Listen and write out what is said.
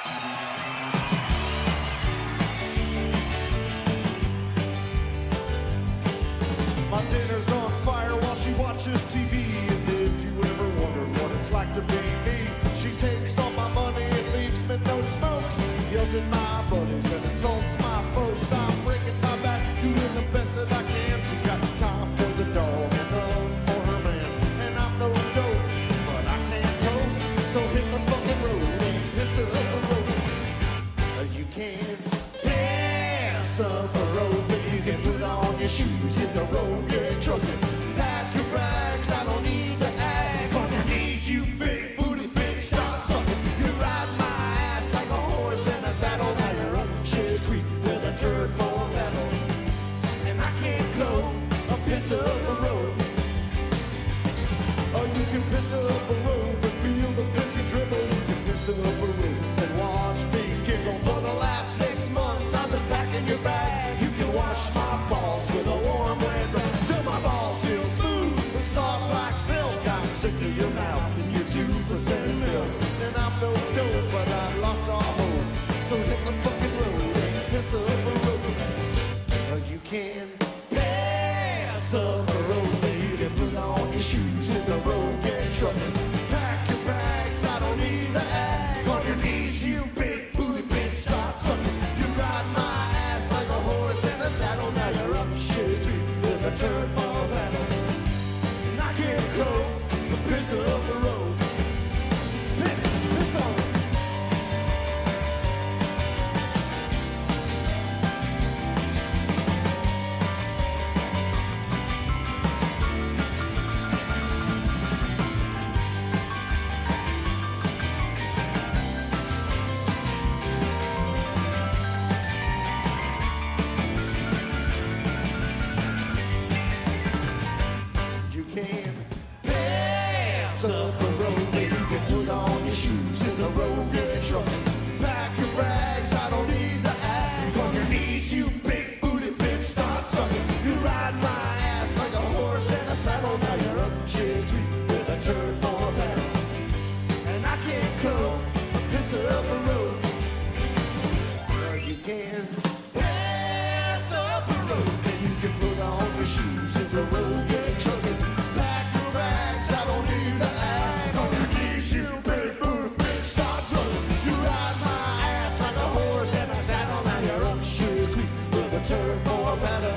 My dinner's on fire while she watches TV. And if you ever wondered what it's like to be me, she takes all my money and leaves me no smokes. Yells at my buddies and insults my folks. I'm breaking my back, doing the best that I can. She's got time for the dog and love for her man. And I'm no dope, but I can't cope. So hit the fucking road and piss up the road. You can pass up the road, but you can put on your shoes, hit the road, get trucking. Pack your bags, I don't need to ag. On your knees, you big booty bitch, start sucking. You ride my ass like a horse in a saddle. Now you're up shit creek with a turd for a pedal. And I can't go a piss up the road. Oh, you can piss up the road, but feel the pissy dribble. You can piss up the road and watch me giggle. For the last 6 months, I've been packing your bag. You can wash my balls with a warm wet rag. Till my balls feel smooth and soft like silk. I'm sick of your mouth and your 2% milk. And I'm no dope, but I've lost all hope. So hit the fucking road and piss up the road. You can pass up the road, then you can put on your shoes, hit the road, get trucking. Pack your bags, I don't need the ag. On your knees, you big booty bitch, start sucking. You ride my ass like a horse in a saddle. Now you're up shit street with a turd for a battle. And I can't go the piss up the road. Piss on. You can pass up the road, then you can put on your shoes, hit the road, get trucking. Pack your bags, I don't need the ag. On your knees, you big booty bitch, start sucking. You ride my ass like a horse in a saddle. Now you're up shit street with a turd for a paddle. And I can't go a piss up the road. You can pass up the road, then you can put on your shoes, hit the road, get trucking. Pack your bags, I don't need the ag. On your knees, you big booty bitch, start trucking. You ride my ass like a horse in a saddle. Now you're up shit creek with a turd for a paddle.